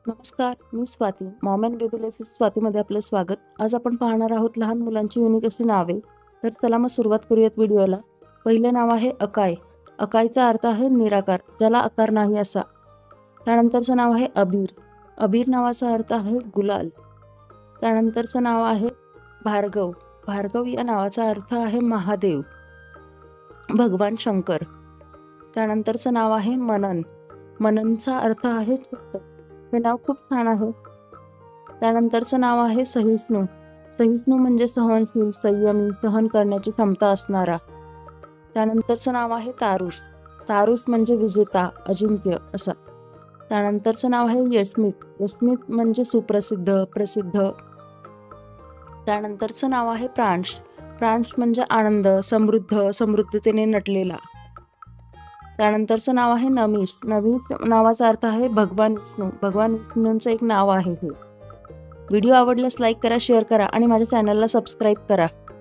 नमस्कार, मी Swati. Mom and baby life with स्वातीमध्ये आपलं स्वागत. आज आपण पाहणार आहोत लहान मुलांची युनिक अशी नावे. तर चला मग सुरुवात करूयात व्हिडिओला. पहिलं नाव आहे अकाय. अकायचा अर्थ आहे निराकार, ज्याला आकार नाही असा. त्यानंतरचं नाव आहे अबीर. अबीर नावाचा अर्थ आहे गुलाल. त्यानंतरचं नाव आहे भार्गव. भार्गव या नावाचा अर्थ आहे महादेव, भगवान शंकर. त्यानंतरचं नाव आहे मनन. मननचा अर्थ आहे चित्त. हे नाव खूप छान आहे. त्यानंतरचं नाव आहे सहिष्णू. सहिष्णू म्हणजे सहनशील, संयमी, सहन करण्याची क्षमता असणारा. त्यानंतरचं नाव आहे तारुष. तारुष म्हणजे विजेता, अजिंक्य असा. त्यानंतरचं नाव आहे यशमित. यशमित म्हणजे सुप्रसिद्ध, प्रसिद्ध. त्यानंतरचं नाव आहे प्रांश. प्रांश म्हणजे आनंद, समृद्ध, समृद्धतेने नटलेला. त्यानंतरचं नाव आहे नमिष. नमिष नावाचा अर्थ आहे भगवान विष्णू. भगवान विष्णूंचं एक नाव आहे हे. व्हिडिओ आवडल्यास लाईक करा, शेअर करा आणि माझ्या चॅनलला सबस्क्राईब करा.